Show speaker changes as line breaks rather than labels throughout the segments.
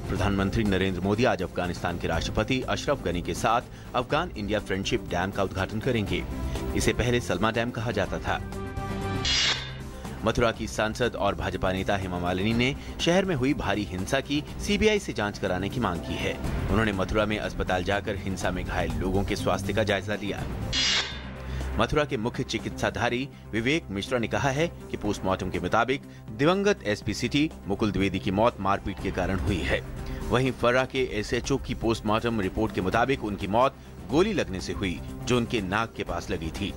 प्रधानमंत्री नरेंद्र मोदी आज अफगानिस्तान के राष्ट्रपति अशरफ गनी के साथ अफगान इंडिया फ्रेंडशिप डैम का उद्घाटन करेंगे। इसे पहले सलमा डैम कहा जाता था। मथुरा की सांसद और भाजपा नेता हेमा मालिनी ने शहर में हुई भारी हिंसा की सीबीआई से जांच कराने की मांग की है। उन्होंने मथुरा में अस्पताल जाकर हिंसा में घायल लोगों के स्वास्थ्य का जायजा लिया। मथुरा के मुख्य चिकित्साधारी विवेक मिश्रा ने कहा है कि पोस्टमार्टम के मुताबिक दिवंगत एसपी सिटी मुकुल द्विवेदी की मौत मारपीट के कारण हुई है। वहीं फर्रा के एसएचओ की पोस्टमार्टम रिपोर्ट के मुताबिक उनकी मौत गोली लगने से हुई, जो उनके नाक के पास लगी थी।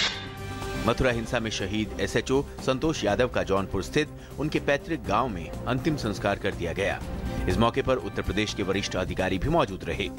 मथुरा हिंसा में शहीद एसएचओ संतोष यादव का जौनपुर स्थित उनके पैतृक गांव में अंतिम संस्कार कर दिया गया। इस मौके पर उत्तर प्रदेश के वरिष्ठ अधिकारी भी मौजूद रहे।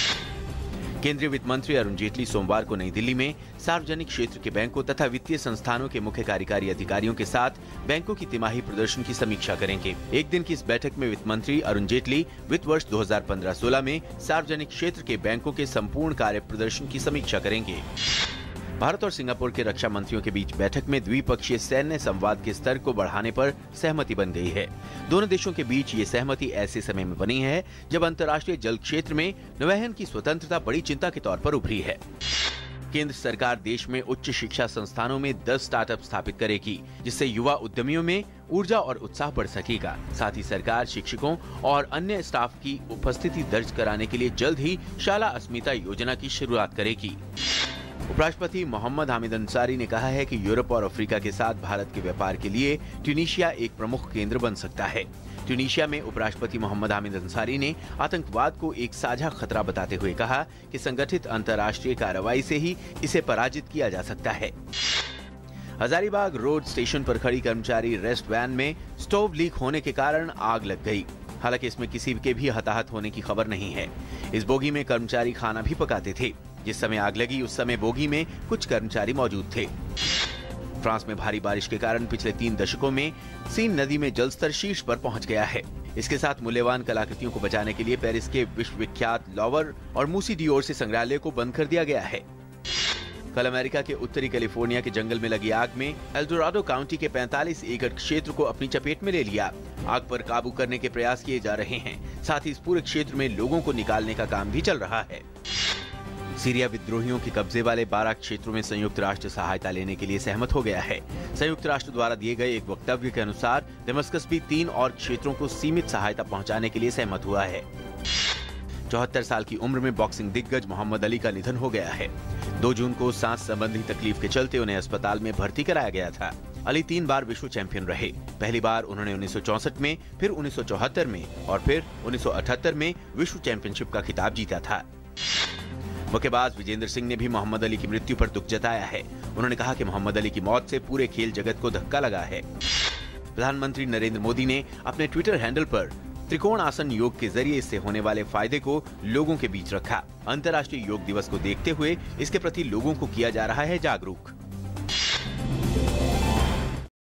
केंद्रीय वित्त मंत्री अरुण जेटली सोमवार को नई दिल्ली में सार्वजनिक क्षेत्र के बैंकों तथा वित्तीय संस्थानों के मुख्य कार्यकारी अधिकारियों के साथ बैंकों की तिमाही प्रदर्शन की समीक्षा करेंगे। एक दिन की इस बैठक में वित्त मंत्री अरुण जेटली वित्त वर्ष 2015-16 में सार्वजनिक क्षेत्र के बैंकों के संपूर्ण कार्य प्रदर्शन की समीक्षा करेंगे। भारत और सिंगापुर के रक्षा मंत्रियों के बीच बैठक में द्विपक्षीय सैन्य संवाद के स्तर को बढ़ाने पर सहमति बन गई है। दोनों देशों के बीच ये सहमति ऐसे समय में बनी है जब अंतर्राष्ट्रीय जल क्षेत्र में नौवहन की स्वतंत्रता बड़ी चिंता के तौर पर उभरी है। केंद्र सरकार देश में उच्च शिक्षा संस्थानों में 10 स्टार्टअप स्थापित करेगी, जिससे युवा उद्यमियों में ऊर्जा और उत्साह बढ़ सकेगा। साथ ही सरकार शिक्षकों और अन्य स्टाफ की उपस्थिति दर्ज कराने के लिए जल्द ही शाला अस्मिता योजना की शुरुआत करेगी। उपराष्ट्रपति मोहम्मद हामिद अंसारी ने कहा है कि यूरोप और अफ्रीका के साथ भारत के व्यापार के लिए ट्यूनीशिया एक प्रमुख केंद्र बन सकता है। ट्यूनीशिया में उपराष्ट्रपति मोहम्मद हामिद अंसारी ने आतंकवाद को एक साझा खतरा बताते हुए कहा कि संगठित अंतर्राष्ट्रीय कार्रवाई से ही इसे पराजित किया जा सकता है। हजारीबाग रोड स्टेशन पर खड़ी कर्मचारी रेस्ट वैन में स्टोव लीक होने के कारण आग लग गई। हालांकि इसमें किसी के भी हताहत होने की खबर नहीं है। इस बोगी में कर्मचारी खाना भी पकाते थे। जिस समय आग लगी उस समय बोगी में कुछ कर्मचारी मौजूद थे। फ्रांस में भारी बारिश के कारण पिछले 3 दशकों में सीन नदी में जलस्तर शीर्ष पर पहुंच गया है। इसके साथ मूल्यवान कलाकृतियों को बचाने के लिए पेरिस के विश्वविख्यात लॉवर और मूसी डियोर से संग्रहालय को बंद कर दिया गया है। कल अमेरिका के उत्तरी कैलिफोर्निया के जंगल में लगी आग में एल्डोराडो काउंटी के 45 एकड़ क्षेत्र को अपनी चपेट में ले लिया। आग पर काबू करने के प्रयास किए जा रहे हैं। साथ ही इस पूरे क्षेत्र में लोगों को निकालने का काम भी चल रहा है। सीरिया विद्रोहियों के कब्जे वाले 12 क्षेत्रों में संयुक्त राष्ट्र सहायता लेने के लिए सहमत हो गया है। संयुक्त राष्ट्र द्वारा दिए गए एक वक्तव्य के अनुसार दमिश्क भी 3 और क्षेत्रों को सीमित सहायता पहुंचाने के लिए सहमत हुआ है। 74 साल की उम्र में बॉक्सिंग दिग्गज मोहम्मद अली का निधन हो गया है। 2 जून को सांस संबंधी तकलीफ के चलते उन्हें अस्पताल में भर्ती कराया गया था। अली 3 बार विश्व चैंपियन रहे। पहली बार उन्होंने 1964 में, फिर 1974 में और फिर 1978 में विश्व चैंपियनशिप का खिताब जीता था। मुक्केबाज विजेंद्र सिंह ने भी मोहम्मद अली की मृत्यु पर दुख जताया है। उन्होंने कहा कि मोहम्मद अली की मौत से पूरे खेल जगत को धक्का लगा है। प्रधानमंत्री नरेंद्र मोदी ने अपने ट्विटर हैंडल पर त्रिकोण आसन योग के जरिए इससे होने वाले फायदे को लोगों के बीच रखा। अंतर्राष्ट्रीय योग दिवस को देखते हुए इसके प्रति लोगों को किया जा रहा है जागरूक।